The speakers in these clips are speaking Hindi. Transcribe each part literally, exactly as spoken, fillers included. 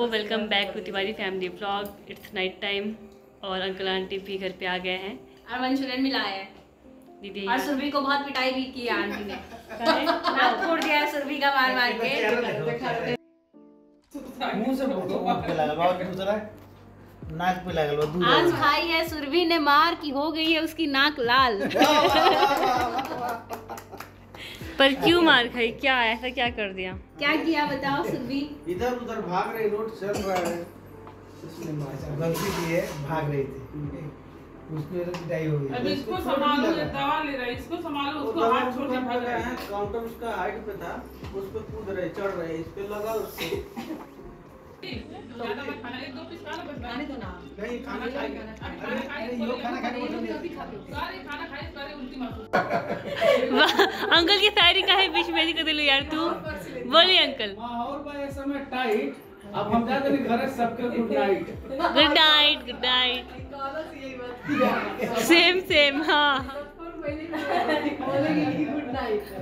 Welcome back to Tiwari family vlog. It's night time और अंकल आंटी भी घर पे आ गए हैं और मंचूरियन भी लाए हैं दीदी। और सुरभि को बहुत पिटाई भी की है आंटी ने। नाक फोड़ दिया है सुरभि का मार मार के। मुंह से मुंह पे लगा बाबा की दूसरा नाक पे लगा लो दूध। आज खाई है सुरभि ने मार की हो गई है उसकी नाक लाल। पर क्यों मार खाई? क्या ऐसा क्या कर दिया? क्या किया बताओ सुरभि? इधर उधर भाग रही, रोड चल रहा है, इसने मारा गलती की है, भाग रही थी, उसकी वजह से पिटाई हो गई। अब इसको संभालो, ये दवा ले रहा है, इसको संभालो, उसको हाथ छोड़ के भाग रहा है। काउंटर उसका हाइट पे था, उस पे कूद रहे, चढ़ रहे, इस पे लगा उसको। ज्यादा मत खाना, एक दो पीस खा लो बस। खाने दो ना। नहीं खाना खाएंगे, खाना खाए, ये खाना खाने को नहीं। सारे खाना खाए, सारे उल्टी मारो। वाह, अंकल की शायरी का है बीच में कर दिलो यार तू। बोलिए अंकल। माहौल बा इस समय टाइट, अब हम जाते हैं घर सबके good night. Good night, good night. Same same हाँ। Good night.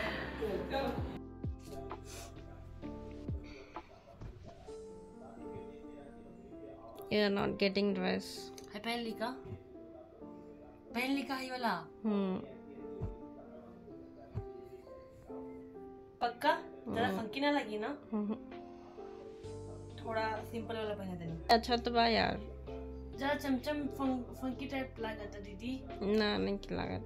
You are not getting dress. है पहन ली का? पहन ली का ही वाला? हम्म। पक्का? जरा फंकी ना लगी ना? थोड़ा सिंपल वाला पहने देना। अच्छा तो बा यार। जरा चमचम फंकी टाइप लगा था दीदी। ना नहीं लगा।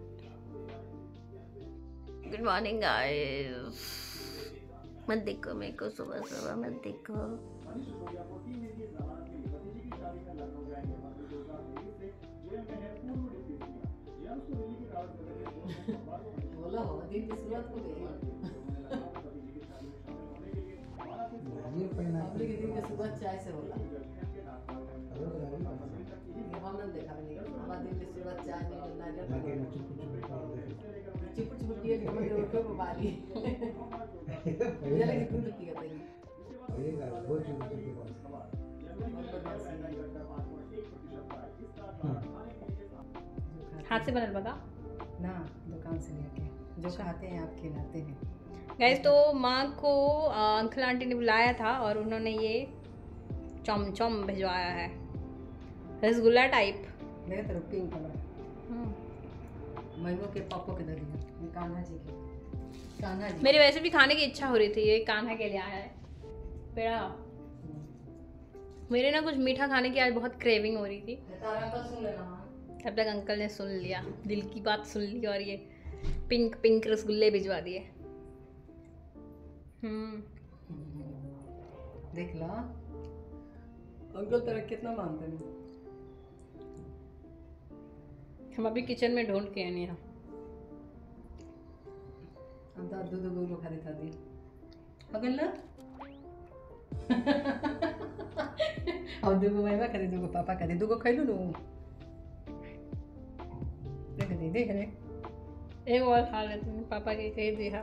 Good morning guys. मत देखो मेरे को सुबह सुबह, मत देखो। बोला हो दिन की शुरुआत हो गई। ये पहना अगले के दिन की शुरुआत चाय से होला। हमने देखा नहीं, हमारा दिन की शुरुआत चाय में करना है। चुप चुप के लिए कोई रोको बाली। ये लगी दूध पी गई। ये का बहुत चुप चुप के पास। हाथ से बनल बगा ना दुकान से लेके जो खाते हैं आप खिलाते हैं। गाइस तो माँ को अंकल आंटी ने बुलाया था और उन्होंने ये चमचम भिजवाया है, रसगुल्ला टाइप। मेरे तरफ पिंक कलर मैंगो के पापो के दे दिया कान्हा जी के। कान्हा जी मेरे वैसे भी खाने की इच्छा हो रही थी, ये कान्हा के लिए आया है पेड़ा। मेरे ना कुछ मीठा खाने की आज बहुत क्रेविंग हो रही थी। सुन लेना तब तक अंकल ने सुन लिया, दिल की बात सुन ली और ये पिंक पिंक रसगुल्ले भिजवा दिए। हम्म देख ला अंकल तेरा कितना मानते हैं। हम अभी किचन में ढूंढ के आने हैं। अब तो दूध दूध खा देता दी अगल ना। अब दूगो मामा करे, दूगो पापा करे, दूगो खैलू नु। देख दे देख रे एक और खा लेते हैं, पापा के कह दिया।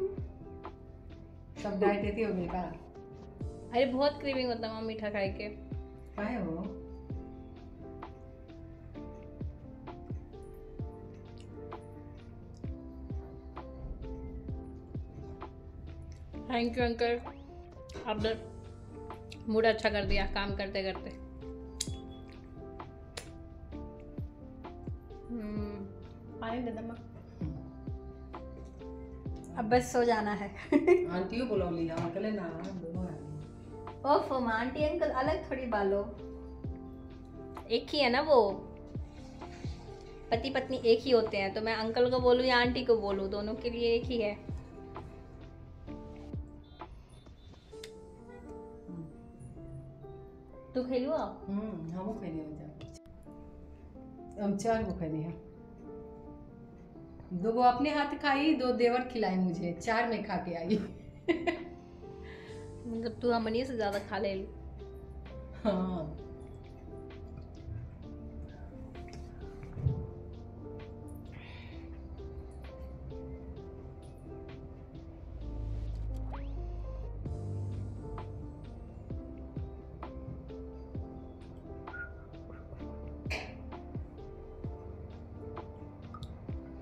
सब डाइट देती हो गई का। अरे बहुत क्रेविंग होता है मीठा खाए के। काहे हो थैंक यू अंकल, आपने मूड अच्छा कर दिया काम करते करते। पानी दे दमा, अब बस सो जाना है। आंटियों बुला लिया अकेले ना दोनों आ। ओफ आंटी अंकल अलग थोड़ी बालो, एक ही है ना वो। पति पत्नी एक ही होते हैं, तो मैं अंकल को बोलूँ या आंटी को बोलूँ, दोनों के लिए एक ही है। तू खेलू आप? हम्म हम खेले हो जा। हम चार को खेले हैं, दो गो अपने हाथ खाई, दो देवर खिलाई मुझे, चार में खा के आई। मतलब तू हमनी से ज्यादा खा ले। हाँ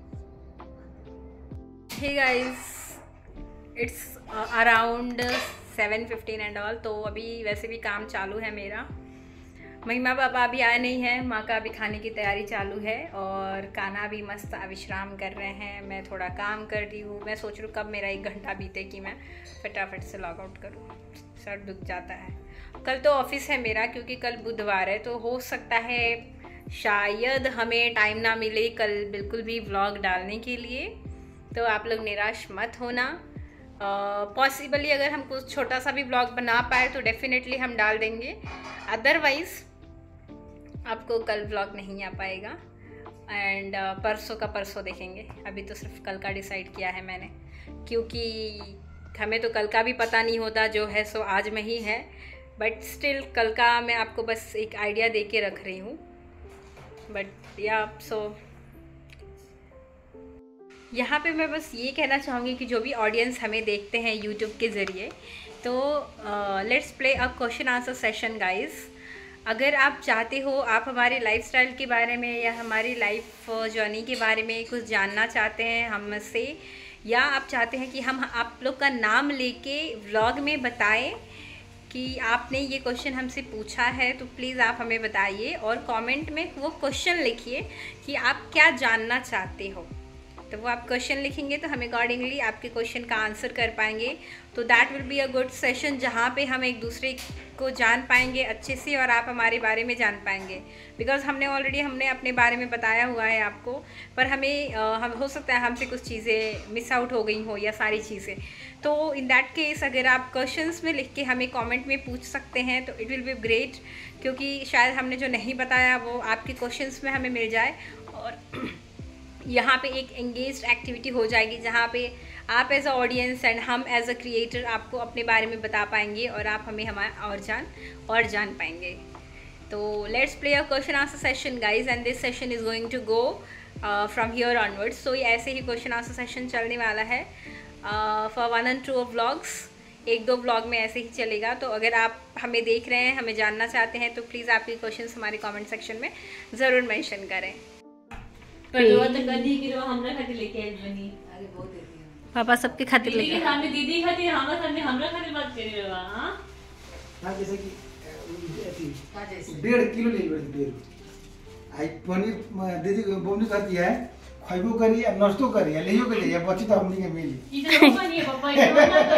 Hey guys, it's uh, around seven fifteen and all. तो अभी वैसे भी काम चालू है मेरा। महिमा पापा अभी आए नहीं हैं, माँ का अभी खाने की तैयारी चालू है और कान्हा भी मस्त विश्राम कर रहे हैं। मैं थोड़ा काम कर रही हूँ। मैं सोच रही हूँ कब मेरा एक घंटा बीते कि मैं फटाफट से लॉग आउट करूँ, सर दुख जाता है। कल तो ऑफिस है मेरा, क्योंकि कल बुधवार है, तो हो सकता है शायद हमें टाइम ना मिले कल बिल्कुल भी व्लॉग डालने के लिए। तो आप लोग निराश मत होना। पॉसिबली uh, अगर हम कुछ छोटा सा भी व्लॉग बना पाए तो डेफिनेटली हम डाल देंगे, अदरवाइज़ आपको कल व्लॉग नहीं आ पाएगा। एंड uh, परसों का परसों देखेंगे। अभी तो सिर्फ कल का डिसाइड किया है मैंने, क्योंकि हमें तो कल का भी पता नहीं होता, जो है सो आज में ही है। बट स्टिल कल का मैं आपको बस एक आइडिया दे के रख रही हूँ। बट या सो यहाँ पे मैं बस ये कहना चाहूँगी कि जो भी ऑडियंस हमें देखते हैं यूट्यूब के ज़रिए, तो let's play a question answer session guys. अगर आप चाहते हो, आप हमारे लाइफस्टाइल के बारे में या हमारी लाइफ जर्नी के बारे में कुछ जानना चाहते हैं हमसे, या आप चाहते हैं कि हम आप लोग का नाम लेके व्लॉग में बताएं कि आपने ये क्वेश्चन हमसे पूछा है, तो प्लीज़ आप हमें बताइए और कमेंट में वो क्वेश्चन लिखिए कि आप क्या जानना चाहते हो। तो वो आप क्वेश्चन लिखेंगे तो हम अकॉर्डिंगली आपके क्वेश्चन का आंसर कर पाएंगे। तो that will be a good session, जहाँ पे हम एक दूसरे को जान पाएंगे अच्छे से और आप हमारे बारे में जान पाएंगे। बिकॉज हमने ऑलरेडी हमने अपने बारे में बताया हुआ है आपको, पर हमें आ, हम हो सकता है हमसे कुछ चीज़ें मिस आउट हो गई हो या सारी चीज़ें। तो इन दैट केस अगर आप क्वेश्चंस में लिख के हमें कमेंट में पूछ सकते हैं तो इट विल बी ग्रेट, क्योंकि शायद हमने जो नहीं बताया वो आपके क्वेश्चंस में हमें मिल जाए। और यहाँ पे एक एंगेज्ड एक्टिविटी हो जाएगी, जहाँ पे आप एज अ ऑडियंस एंड हम एज अ क्रिएटर आपको अपने बारे में बता पाएंगे और आप हमें हमारा और जान और जान पाएंगे। तो let's play a question answer session guys, and this session is going to go from here onwards. So ये ऐसे ही क्वेश्चन आंसर सेशन चलने वाला है for one and two vlogs. एक दो व्लॉग में ऐसे ही चलेगा। तो अगर आप हमें देख रहे हैं, हमें जानना चाहते हैं, तो प्लीज़ आपके क्वेश्चंस हमारे कमेंट सेक्शन में ज़रूर मेंशन करें। पर जो तो कदी कि जो हमरा खातिर लेके आई बनी। अरे बहुत देती हूँ पापा सबके खातिर दीदी लेके के सामने दीदी खातिर हमरा सामने हमरा खातिर बात करी रहा। हां हाँ, जैसे कि अथी का जैसे डेढ़ किलो ले लो, डेढ़ आई पनीर दीदी बोमनी कहती है खइबो करी या नाश्तो करी या लेयो के लिए बची तो हमनी के मिली। इधर ऊपर नहीं है पापा, इधर मत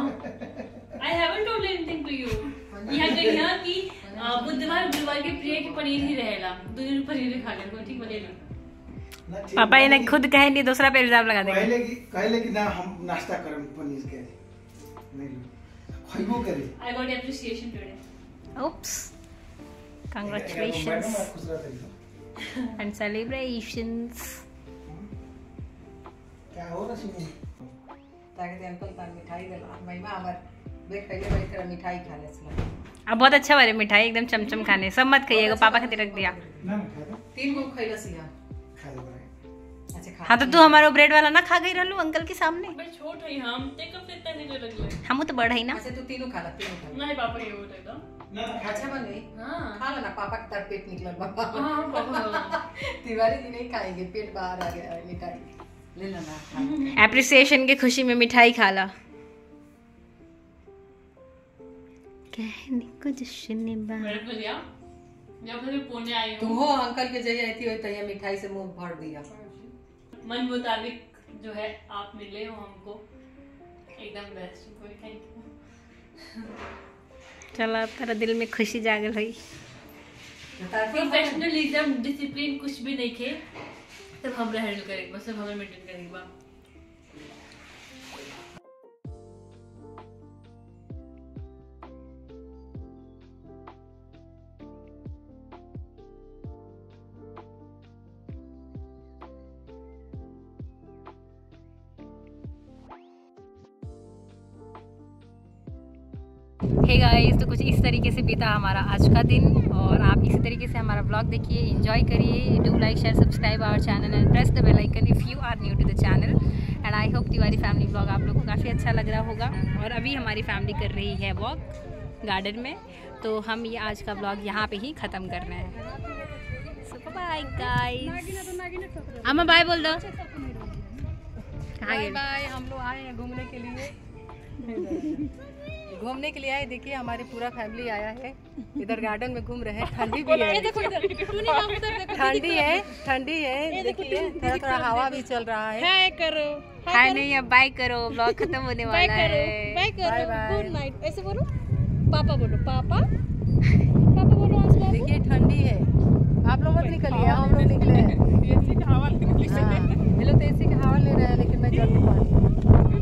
करिए। I haven't told anything to you. यहां कही ना कि बुधवार बुधवार के प्रिय के पनीर ही रहेला, दो दिन पनीर खा ले ठीक बोलेला। पापा ये नहीं खुद कहे नहीं, दूसरा पे इल्जाम लगा देंगे। कहले कि कहले कि ना हम नाश्ता करम पनीर के नहीं खइबो करी। I got appreciation today. Oops. Congratulations and celebrations. क्या हो रहा है? ताकि अंकल का मिठाई देला महिमा हमर देख खइले बैठ कर मिठाई खा ले सला। अब बहुत अच्छा वाले मिठाई एकदम चमचम खाने, सब मत खाइएगा, पापा खातिर रख दिया। ना खा दो, तीन गो खइला सिया। खा दो। अच्छा खा। हाँ तो तू हमारा ब्रेड वाला ना खा गई रहलू अंकल के सामने। बट छोट है हम, ते कब से इतना नहीं लगले। हम तो बड़ है ना। अच्छा तू तीनों खा ला, तीनों खा ला। नहीं पापा ये होता है तो ना खा अच्छा बन गई। हां खा ला ना, पापा का तर पेट निकला बाबा। हां पापा तिवारी जी नहीं खाएंगे, पेट बाहर आ गया है मिठाई। ले ला ना खा। एप्रिसिएशन की खुशी में मिठाई खा ला। कहने को जश्न बा मेरे को लिया जब मैं पुणे आई तू हूं, हो अंकल के जगह आई थी वही तैयार मिठाई से मुंह भर दिया। मन मुताबिक जो है आप मिले हो हमको, एकदम बेस्ट। कोई थैंक यू। चला तेरा दिल में खुशी जागल हुई। प्रोफेशनलिज्म डिसिप्लिन कुछ भी नहीं थे, सब हम हैंडल करेंगे, बस सब हमें मेंटेन करेंगे। हे गाइस, तो कुछ इस तरीके से बीता हमारा आज का दिन, और आप इसी तरीके से हमारा ब्लॉग देखिए, एंजॉय करिए। Do like share subscribe our channel and press the bell icon if you are new to the channel. And I hope Tiwari family blog आप लोगों को काफ़ी अच्छा लग रहा होगा। और अभी हमारी फैमिली कर रही है वॉक गार्डन में, तो हम ये आज का ब्लॉग यहाँ पे ही ख़त्म कर रहे हैं। सो बाय गाइस, अम्मा बाय बोल दो। कहाँ गए? बाय, हम लोग आए हैं घूमने के लिए। घूमने के लिए आए। देखिए हमारी पूरा फैमिली आया है, इधर गार्डन में घूम रहे हैं। ठंडी भी है, ठंडी है, ठंडी है। देखिए थोड़ा थोड़ा हवा भी चल रहा है। हाय करो, हाय नहीं अब बाय करो, ब्लॉग खत्म होने वाला है। बाय करो, Bye bye. Good night. ऐसे बोलो, पापा बोलो, पापा पापा बोलो आंसू बाबू। देखिए ठंडी है, आप लोग मत निकलिए, हम लोग निकले हैं। एसी का हवा निकली से हाँ, ये लोग तो एसी का हवा ले रहे हैं, लेकिन मैं गर्मी पा रही हूँ।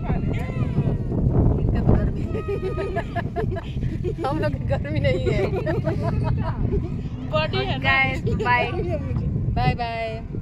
इनका तो गर्मी है। हम लोग की गर्मी नहीं है। बॉडी है ना। Guys bye. Bye bye.